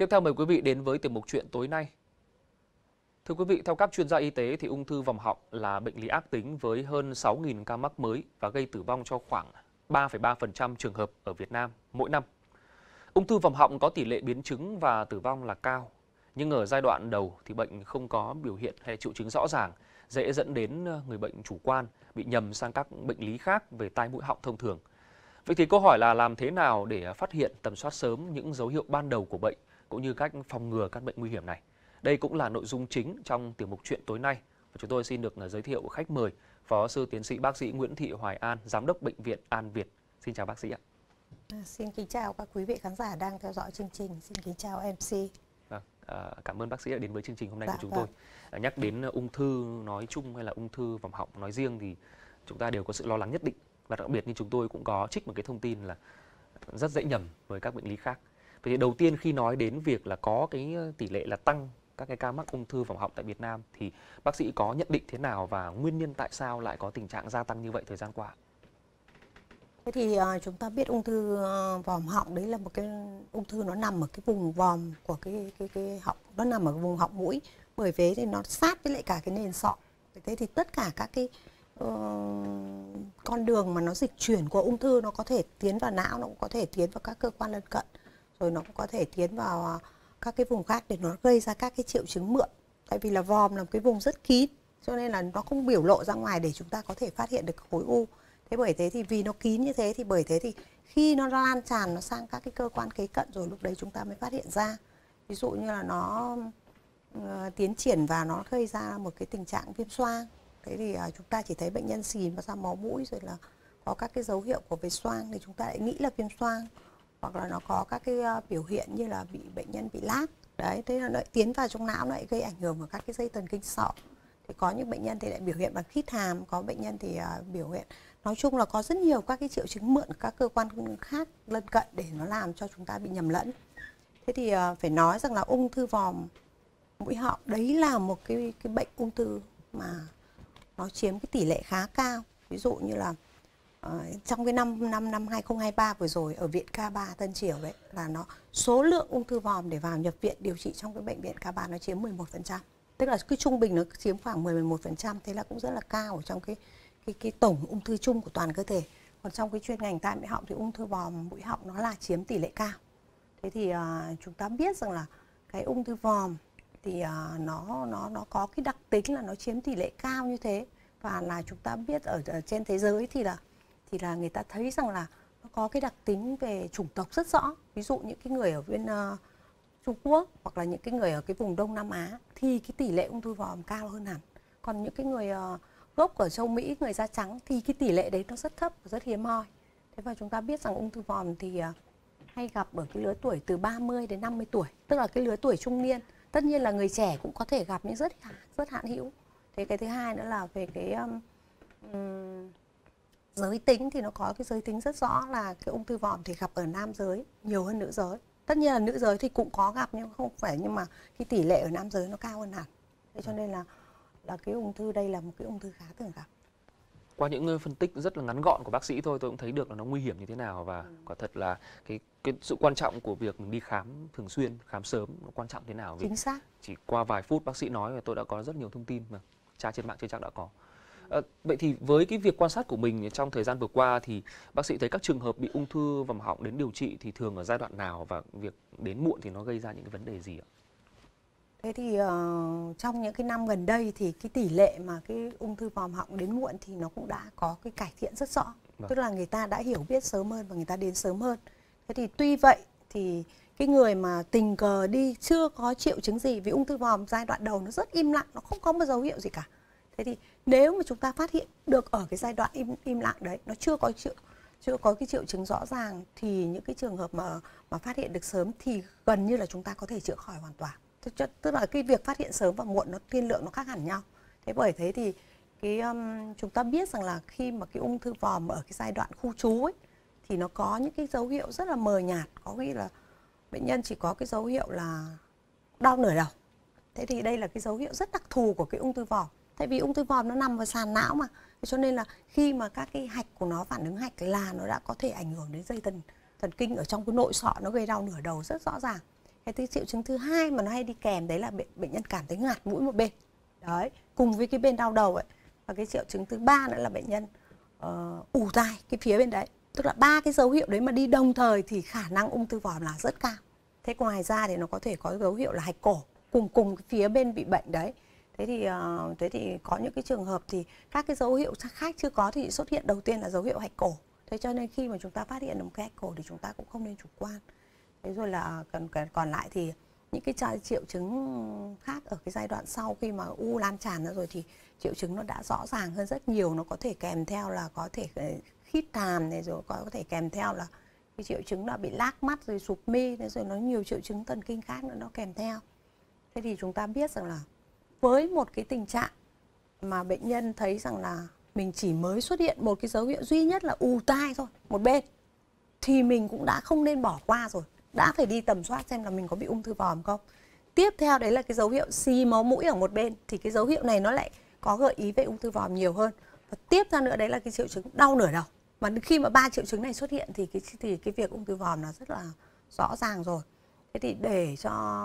Tiếp theo mời quý vị đến với tiểu mục chuyện tối nay. Thưa quý vị, theo các chuyên gia y tế thì ung thư vòm họng là bệnh lý ác tính với hơn 6.000 ca mắc mới và gây tử vong cho khoảng 3,3% trường hợp ở Việt Nam mỗi năm. Ung thư vòm họng có tỷ lệ biến chứng và tử vong là cao, nhưng ở giai đoạn đầu thì bệnh không có biểu hiện hay triệu chứng rõ ràng, dễ dẫn đến người bệnh chủ quan, bị nhầm sang các bệnh lý khác về tai mũi họng thông thường. Vậy thì câu hỏi là làm thế nào để phát hiện, tầm soát sớm những dấu hiệu ban đầu của bệnh, cũng như cách phòng ngừa các bệnh nguy hiểm này? Đây cũng là nội dung chính trong tiểu mục chuyện tối nay. Và chúng tôi xin được giới thiệu khách mời, Phó sư tiến sĩ bác sĩ Nguyễn Thị Hoài An, Giám đốc Bệnh viện An Việt. Xin chào bác sĩ ạ. Xin kính chào các quý vị khán giả đang theo dõi chương trình. Xin kính chào MC. Cảm ơn bác sĩ đã đến với chương trình hôm nay của chúng tôi. Nhắc đến ung thư nói chung hay là ung thư vòm họng nói riêng thì chúng ta đều có sự lo lắng nhất định. Và đặc biệt như chúng tôi cũng có trích một cái thông tin là rất dễ nhầm với các bệnh lý khác. Vậy thì đầu tiên khi nói đến việc là có cái tỷ lệ là tăng các cái ca mắc ung thư vòm họng tại Việt Nam thì bác sĩ có nhận định thế nào và nguyên nhân tại sao lại có tình trạng gia tăng như vậy thời gian qua? Thế thì chúng ta biết ung thư vòm họng đấy là một cái ung thư nó nằm ở cái vùng vòm của cái họng, nó nằm ở vùng họng mũi. Bởi thế thì nó sát với lại cả cái nền sọ. Thế thì tất cả các cái con đường mà nó dịch chuyển của ung thư nó có thể tiến vào não, nó cũng có thể tiến vào các cơ quan lân cận, rồi nó cũng có thể tiến vào các cái vùng khác để nó gây ra các cái triệu chứng mượn. Tại vì là vòm là một cái vùng rất kín, cho nên là nó không biểu lộ ra ngoài để chúng ta có thể phát hiện được khối u. Thế bởi thế thì vì nó kín như thế thì bởi thế thì khi nó lan tràn nó sang các cái cơ quan kế cận rồi lúc đấy chúng ta mới phát hiện ra. Ví dụ như là nó tiến triển và nó gây ra một cái tình trạng viêm xoang. Thế thì chúng ta chỉ thấy bệnh nhân xì và ra máu mũi rồi là có các cái dấu hiệu của về xoang thì chúng ta lại nghĩ là viêm xoang, hoặc là nó có các cái biểu hiện như là bệnh nhân bị lác. Đấy, thế là nó tiến vào trong não, nó lại gây ảnh hưởng vào các cái dây thần kinh sọ. Thì có những bệnh nhân thì lại biểu hiện bằng khít hàm, có bệnh nhân thì biểu hiện, nói chung là có rất nhiều các cái triệu chứng mượn các cơ quan khác lân cận để nó làm cho chúng ta bị nhầm lẫn. Thế thì phải nói rằng là ung thư vòm mũi họng đấy là một cái bệnh ung thư mà nó chiếm cái tỷ lệ khá cao. Ví dụ như là trong cái năm 2023 vừa rồi ở viện K3 Tân Triều đấy là nó số lượng ung thư vòm để vào nhập viện điều trị trong cái bệnh viện K3 nó chiếm 11%. Tức là cái trung bình nó chiếm khoảng 11%, thế là cũng rất là cao ở trong cái tổng ung thư chung của toàn cơ thể. Còn trong cái chuyên ngành tai mũi họng thì ung thư vòm mũi họng nó là chiếm tỷ lệ cao. Thế thì chúng ta biết rằng là cái ung thư vòm thì nó có cái đặc tính là nó chiếm tỷ lệ cao như thế, và là chúng ta biết ở trên thế giới thì là người ta thấy rằng là nó có cái đặc tính về chủng tộc rất rõ. Ví dụ những cái người ở bên Trung Quốc hoặc là những cái người ở cái vùng Đông Nam Á thì cái tỷ lệ ung thư vòm cao hơn hẳn. Còn những cái người gốc ở châu Mỹ, người da trắng thì cái tỷ lệ đấy nó rất thấp và rất hiếm hoi. Thế và chúng ta biết rằng ung thư vòm thì hay gặp ở cái lứa tuổi từ 30 đến 50 tuổi, tức là cái lứa tuổi trung niên. Tất nhiên là người trẻ cũng có thể gặp nhưng rất hạn hữu. Thế cái thứ hai nữa là về cái giới tính thì nó có cái giới tính rất rõ là cái ung thư vòm thì gặp ở nam giới nhiều hơn nữ giới. Tất nhiên là nữ giới thì cũng có gặp nhưng không phải, nhưng mà cái tỷ lệ ở nam giới nó cao hơn hẳn. Thế cho nên là cái ung thư đây là một cái ung thư khá thường gặp. Qua những phân tích rất là ngắn gọn của bác sĩ thôi, tôi cũng thấy được là nó nguy hiểm như thế nào, và quả thật là cái sự quan trọng của việc mình đi khám thường xuyên, khám sớm nó quan trọng thế nào. Chính xác. Chỉ qua vài phút bác sĩ nói và tôi đã có rất nhiều thông tin mà tra trên mạng chưa chắc đã có. Vậy thì với cái việc quan sát của mình trong thời gian vừa qua thì bác sĩ thấy các trường hợp bị ung thư vòm họng đến điều trị thì thường ở giai đoạn nào, và việc đến muộn thì nó gây ra những cái vấn đề gì ạ? Thế thì trong những cái năm gần đây thì cái tỷ lệ mà cái ung thư vòm họng đến muộn thì nó cũng đã có cái cải thiện rất rõ. Tức là người ta đã hiểu biết sớm hơn và người ta đến sớm hơn. Thế thì tuy vậy thì cái người mà tình cờ đi chưa có triệu chứng gì, vì ung thư vòm giai đoạn đầu nó rất im lặng, nó không có một dấu hiệu gì cả. Thế thì nếu mà chúng ta phát hiện được ở cái giai đoạn im lặng đấy, nó chưa có cái triệu chứng rõ ràng, thì những cái trường hợp mà phát hiện được sớm thì gần như là chúng ta có thể chữa khỏi hoàn toàn. Tức là cái việc phát hiện sớm và muộn nó tiên lượng nó khác hẳn nhau. Thế bởi thế thì chúng ta biết rằng là khi mà cái ung thư vòm ở cái giai đoạn khu trú ấy thì nó có những cái dấu hiệu rất là mờ nhạt, có khi là bệnh nhân chỉ có cái dấu hiệu là đau nửa đầu. Thế thì đây là cái dấu hiệu rất đặc thù của cái ung thư vòm. Tại vì ung thư vòm nó nằm vào sàn não mà, cho nên là khi mà các cái hạch của nó phản ứng hạch là nó đã có thể ảnh hưởng đến dây thần kinh ở trong cái nội sọ, nó gây đau nửa đầu rất rõ ràng. Cái triệu chứng thứ hai mà nó hay đi kèm đấy là bệnh nhân cảm thấy ngạt mũi một bên. Đấy, cùng với cái bên đau đầu ấy. Và cái triệu chứng thứ ba nữa là bệnh nhân ù tai cái phía bên đấy. Tức là ba cái dấu hiệu đấy mà đi đồng thời thì khả năng ung thư vòm là rất cao. Thế ngoài ra thì nó có thể có dấu hiệu là hạch cổ cùng cái phía bên bị bệnh đấy. Thế thì có những cái trường hợp thì các cái dấu hiệu khác chưa có thì xuất hiện đầu tiên là dấu hiệu hạch cổ. Thế cho nên khi mà chúng ta phát hiện được một cái hạch cổ thì chúng ta cũng không nên chủ quan. Thế rồi là còn lại thì những cái triệu chứng khác ở cái giai đoạn sau khi mà u lan tràn ra rồi thì triệu chứng nó đã rõ ràng hơn rất nhiều. Nó có thể kèm theo là có thể khít hàm này, rồi có thể kèm theo là cái triệu chứng là bị lác mắt rồi sụp mi, rồi nó nhiều triệu chứng thần kinh khác nữa nó kèm theo. Thế thì chúng ta biết rằng là với một cái tình trạng mà bệnh nhân thấy rằng là mình chỉ mới xuất hiện một cái dấu hiệu duy nhất là ù tai thôi, một bên, thì mình cũng đã không nên bỏ qua rồi. Đã phải đi tầm soát xem là mình có bị ung thư vòm không. Tiếp theo đấy là cái dấu hiệu xì máu mũi ở một bên, thì cái dấu hiệu này nó lại có gợi ý về ung thư vòm nhiều hơn. Và tiếp theo nữa đấy là cái triệu chứng đau nửa đầu. Mà khi mà ba triệu chứng này xuất hiện thì cái việc ung thư vòm nó rất là rõ ràng rồi. Thế thì để cho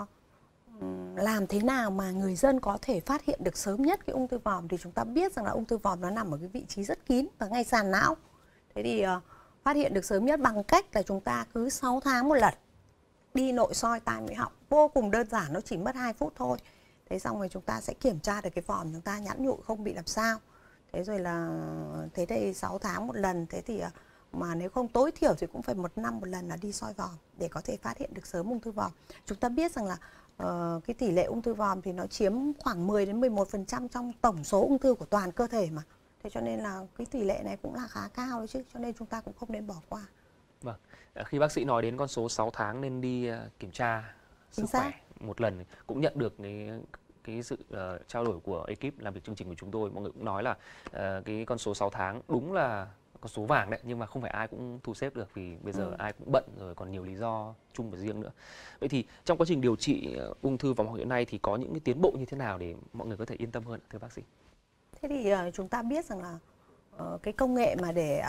làm thế nào mà người dân có thể phát hiện được sớm nhất cái ung thư vòm thì chúng ta biết rằng là ung thư vòm nó nằm ở cái vị trí rất kín và ngay sàn não. Thế thì phát hiện được sớm nhất bằng cách là chúng ta cứ 6 tháng một lần đi nội soi tai mũi họng, vô cùng đơn giản, nó chỉ mất 2 phút thôi. Thế xong rồi chúng ta sẽ kiểm tra được cái vòm chúng ta nhẵn nhụi không bị làm sao. Thế rồi là thế đây 6 tháng một lần, thế thì mà nếu không tối thiểu thì cũng phải 1 năm một lần là đi soi vòm để có thể phát hiện được sớm ung thư vòm. Chúng ta biết rằng là cái tỷ lệ ung thư vòm thì nó chiếm khoảng 10 đến 11% trong tổng số ung thư của toàn cơ thể mà. Thế cho nên là cái tỷ lệ này cũng là khá cao đấy chứ, cho nên chúng ta cũng không nên bỏ qua. Vâng. Khi bác sĩ nói đến con số 6 tháng nên đi kiểm tra sức khỏe một lần, cũng nhận được cái sự trao đổi của ekip làm việc chương trình của chúng tôi. Mọi người cũng nói là cái con số 6 tháng đúng là con số vàng đấy, nhưng mà không phải ai cũng thu xếp được vì bây giờ ai cũng bận rồi, còn nhiều lý do chung và riêng nữa. Vậy thì trong quá trình điều trị ung thư vòm họng hiện nay thì có những cái tiến bộ như thế nào để mọi người có thể yên tâm hơn, thưa bác sĩ? Thế thì chúng ta biết rằng là cái công nghệ mà để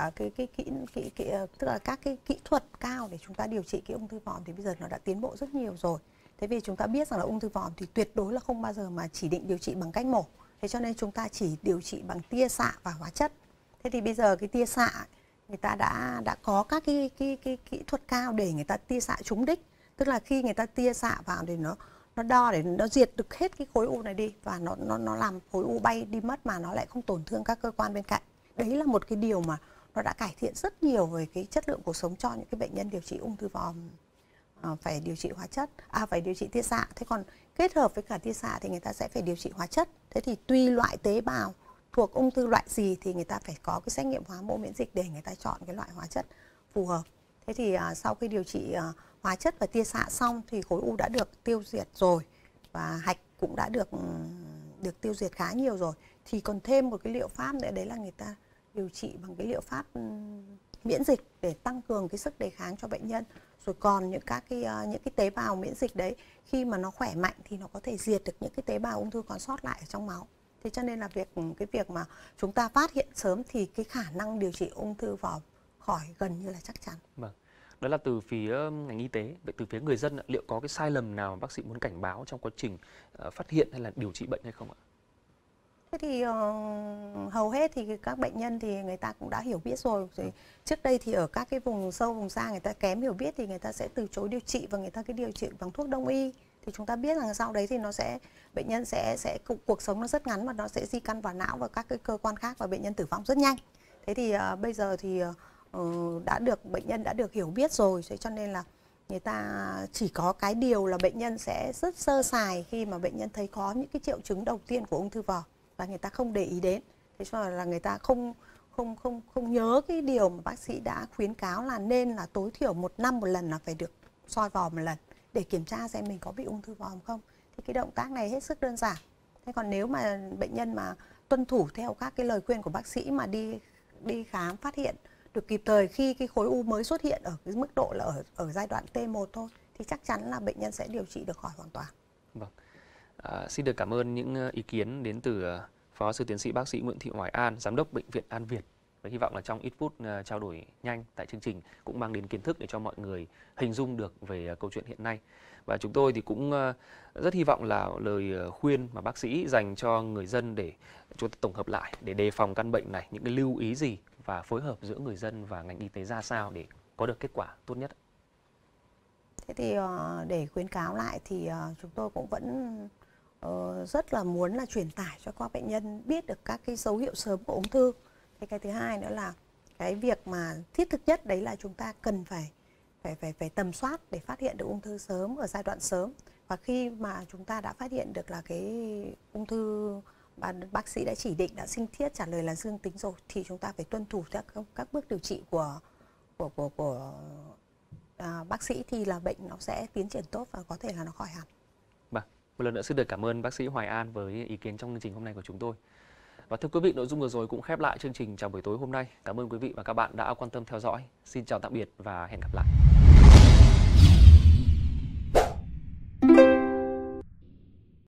tức là các cái kỹ thuật cao để chúng ta điều trị cái ung thư vòm thì bây giờ nó đã tiến bộ rất nhiều rồi. Thế vì chúng ta biết rằng là ung thư vòm thì tuyệt đối là không bao giờ mà chỉ định điều trị bằng cách mổ. Thế cho nên chúng ta chỉ điều trị bằng tia xạ và hóa chất. Thế thì bây giờ cái tia xạ người ta đã có các cái kỹ thuật cao để người ta tia xạ trúng đích. Tức là khi người ta tia xạ vào thì nó đo để nó diệt được hết cái khối u này đi và nó làm khối u bay đi mất mà nó lại không tổn thương các cơ quan bên cạnh. Đấy là một cái điều mà nó đã cải thiện rất nhiều về cái chất lượng cuộc sống cho những cái bệnh nhân điều trị ung thư vòm phải điều trị hóa chất, phải điều trị tia xạ. Thế còn kết hợp với cả tia xạ thì người ta sẽ phải điều trị hóa chất. Thế thì tùy loại tế bào thuộc ung thư loại gì thì người ta phải có cái xét nghiệm hóa mẫu miễn dịch để người ta chọn cái loại hóa chất phù hợp. Thế thì sau khi điều trị hóa chất và tia xạ xong thì khối u đã được tiêu diệt rồi và hạch cũng đã được tiêu diệt khá nhiều rồi. Thì còn thêm một cái liệu pháp nữa đấy là người ta điều trị bằng cái liệu pháp miễn dịch để tăng cường cái sức đề kháng cho bệnh nhân. Rồi còn những cái tế bào miễn dịch đấy khi mà nó khỏe mạnh thì nó có thể diệt được những cái tế bào ung thư còn sót lại ở trong máu. Thế cho nên là cái việc mà chúng ta phát hiện sớm thì cái khả năng điều trị ung thư vòm khỏi gần như là chắc chắn. Vâng. Đó là từ phía ngành y tế. Vậy từ phía người dân, liệu có cái sai lầm nào mà bác sĩ muốn cảnh báo trong quá trình phát hiện hay là điều trị bệnh hay không ạ? Thế thì hầu hết thì các bệnh nhân thì người ta cũng đã hiểu biết rồi. Trước đây thì ở các cái vùng sâu, vùng xa người ta kém hiểu biết thì người ta sẽ từ chối điều trị và người ta cứ điều trị bằng thuốc đông y. Thì chúng ta biết rằng sau đấy thì bệnh nhân sẽ cuộc sống nó rất ngắn và nó sẽ di căn vào não và các cái cơ quan khác và bệnh nhân tử vong rất nhanh. Thế thì bây giờ thì bệnh nhân đã được hiểu biết rồi, thế cho nên là người ta chỉ có cái điều là bệnh nhân sẽ rất sơ sài khi mà bệnh nhân thấy có những cái triệu chứng đầu tiên của ung thư vòm và người ta không để ý đến. Thế cho là người ta không nhớ cái điều mà bác sĩ đã khuyến cáo là nên là tối thiểu 1 năm một lần là phải được soi vòm một lần để kiểm tra xem mình có bị ung thư vòm không. Thì cái động tác này hết sức đơn giản. Thế còn nếu mà bệnh nhân mà tuân thủ theo các cái lời khuyên của bác sĩ mà đi khám phát hiện được kịp thời khi cái khối u mới xuất hiện ở cái mức độ là ở giai đoạn T1 thôi thì chắc chắn là bệnh nhân sẽ điều trị được khỏi hoàn toàn. Vâng. Xin được cảm ơn những ý kiến đến từ Phó sư tiến sĩ bác sĩ Nguyễn Thị Hoài An, Giám đốc Bệnh viện An Việt. Và hy vọng là trong ít phút trao đổi nhanh tại chương trình cũng mang đến kiến thức để cho mọi người hình dung được về câu chuyện hiện nay. Và chúng tôi thì cũng rất hy vọng là lời khuyên mà bác sĩ dành cho người dân để chúng ta tổng hợp lại để đề phòng căn bệnh này, những cái lưu ý gì và phối hợp giữa người dân và ngành y tế ra sao để có được kết quả tốt nhất. Thế thì để khuyến cáo lại thì chúng tôi cũng vẫn rất là muốn là truyền tải cho các bệnh nhân biết được các cái dấu hiệu sớm của ung thư. Thế cái thứ hai nữa là cái việc mà thiết thực nhất đấy là chúng ta cần phải tầm soát để phát hiện được ung thư sớm ở giai đoạn sớm. Và khi mà chúng ta đã phát hiện được là cái ung thư mà bác sĩ đã chỉ định, đã sinh thiết trả lời là dương tính rồi, thì chúng ta phải tuân thủ theo các bước điều trị của bác sĩ, thì là bệnh nó sẽ tiến triển tốt và có thể là nó khỏi hẳn. Vâng, một lần nữa xin được cảm ơn bác sĩ Hoài An với ý kiến trong chương trình hôm nay của chúng tôi. Và thưa quý vị, nội dung vừa rồi cũng khép lại chương trình chào buổi tối hôm nay. Cảm ơn quý vị và các bạn đã quan tâm theo dõi. Xin chào tạm biệt và hẹn gặp lại.